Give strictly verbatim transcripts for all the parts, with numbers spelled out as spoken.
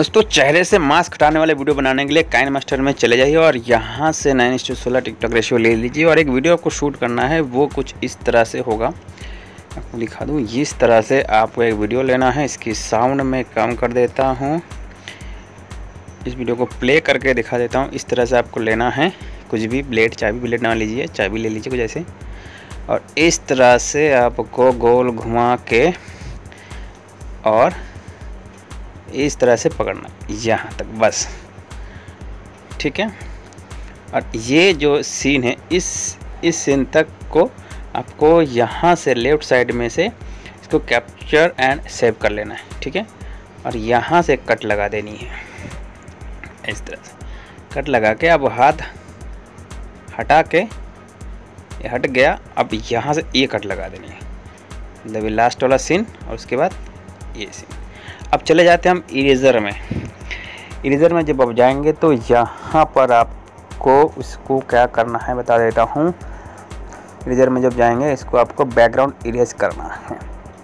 दोस्तों चेहरे से मास्क हटाने वाले वीडियो बनाने के लिए काइनमास्टर में चले जाइए और यहाँ से नाइन इस टू सोलह टिकटॉक रेशियो ले लीजिए और एक वीडियो आपको शूट करना है। वो कुछ इस तरह से होगा, आपको दिखा दूँ। इस तरह से आपको एक वीडियो लेना है। इसकी साउंड में कम कर देता हूँ, इस वीडियो को प्ले करके दिखा देता हूँ। इस तरह से आपको लेना है, कुछ भी ब्लेड, चाय भी ब्लेड ना लीजिए, चाय भी ले लीजिए कुछ ऐसे, और इस तरह से आपको गोल घुमा के और इस तरह से पकड़ना यहाँ तक, बस ठीक है। और ये जो सीन है, इस इस सीन तक को आपको यहाँ से लेफ़्ट साइड में से इसको कैप्चर एंड सेव कर लेना है, ठीक है। और यहाँ से कट लगा देनी है, इस तरह से कट लगा के अब हाथ हटा के, ये हट गया। अब यहाँ से ये कट लगा देनी है, मतलब लास्ट वाला सीन, और उसके बाद ये सीन। अब चले जाते हैं हम इरेज़र में। इरेज़र में जब आप जाएंगे तो यहाँ पर आपको उसको क्या करना है बता देता हूँ। इरेज़र में जब जाएंगे, इसको आपको बैकग्राउंड इरेज करना है।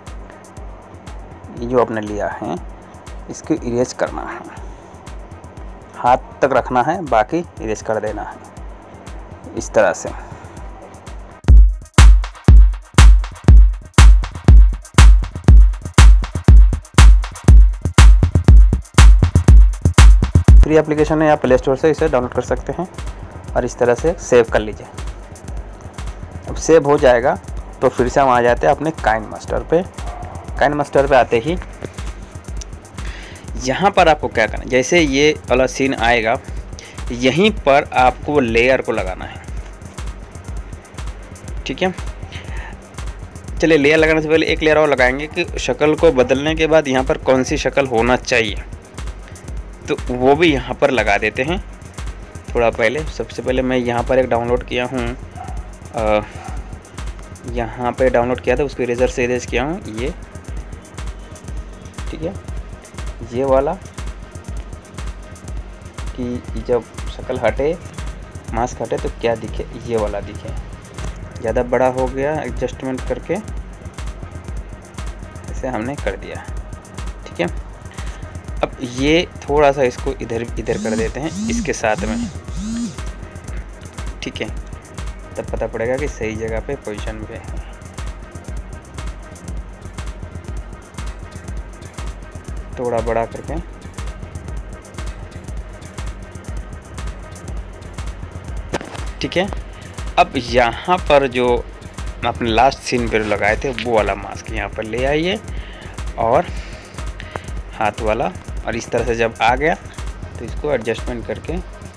ये जो आपने लिया है इसको इरेज करना है, हाथ तक रखना है, बाकी इरेज कर देना है इस तरह से। फ्री एप्लीकेशन है, आप प्ले स्टोर से इसे डाउनलोड कर सकते हैं और इस तरह से सेव कर लीजिए। अब सेव हो जाएगा तो फिर से हम आ जाते हैं अपने काइनमास्टर पे। काइनमास्टर पे आते ही यहाँ पर आपको क्या करना है, जैसे ये वाला सीन आएगा, यहीं पर आपको लेयर को लगाना है, ठीक है। चलिए, लेयर लगाने से पहले एक लेयर और लगाएंगे कि शक्ल को बदलने के बाद यहाँ पर कौन सी शक्ल होना चाहिए, तो वो भी यहाँ पर लगा देते हैं। थोड़ा पहले, सबसे पहले मैं यहाँ पर एक डाउनलोड किया हूँ, यहाँ पे डाउनलोड किया था, उसको इरेज़र से इरेज किया हूँ, ये ठीक है। ये वाला कि जब शक्ल हटे, मास्क हटे तो क्या दिखे, ये वाला दिखे। ज़्यादा बड़ा हो गया, एडजस्टमेंट करके ऐसे हमने कर दिया, ठीक है। अब ये थोड़ा सा इसको इधर इधर कर देते हैं इसके साथ में, ठीक है। तब पता पड़ेगा कि सही जगह पे पोजीशन पे है। थोड़ा बड़ा करके, ठीक है। अब यहाँ पर जो अपने लास्ट सीन पर लगाए थे वो वाला मास्क यहाँ पर ले आइए और हाथ वाला, और इस तरह से जब आ गया तो इसको एडजस्टमेंट करके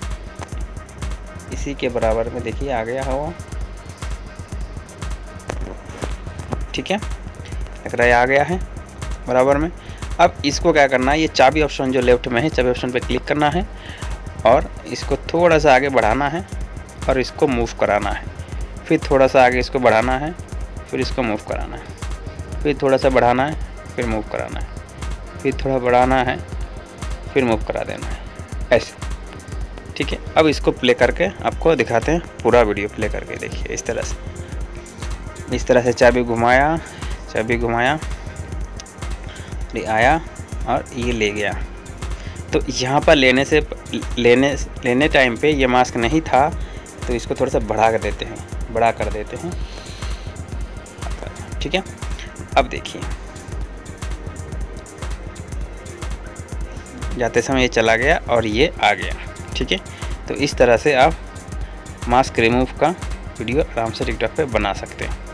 इसी के बराबर में, देखिए आ गया हवा, ठीक है। लग रहा है आ गया है बराबर में। अब इसको क्या करना है, ये चाबी ऑप्शन जो लेफ्ट में है, चाबी ऑप्शन पे क्लिक करना है और इसको थोड़ा सा आगे बढ़ाना है और इसको मूव कराना है। फिर थोड़ा सा आगे इसको बढ़ाना है, फिर इसको मूव कराना है, फिर थोड़ा सा बढ़ाना है, फिर मूव कराना है, फिर थोड़ा बढ़ाना है, फिर मूव करा देना है, ऐसे, ठीक है। अब इसको प्ले करके आपको दिखाते हैं, पूरा वीडियो प्ले करके देखिए। इस तरह से इस तरह से चाबी घुमाया, चाबी घुमाया, ये आया और ये ले गया। तो यहाँ पर लेने से लेने लेने टाइम पे ये मास्क नहीं था, तो इसको थोड़ा सा बढ़ा कर देते हैं, बड़ा कर देते हैं, ठीक है। अब देखिए, जाते समय ये चला गया और ये आ गया, ठीक है। तो इस तरह से आप मास्क रिमूव का वीडियो आराम से टिकटॉक पे बना सकते हैं।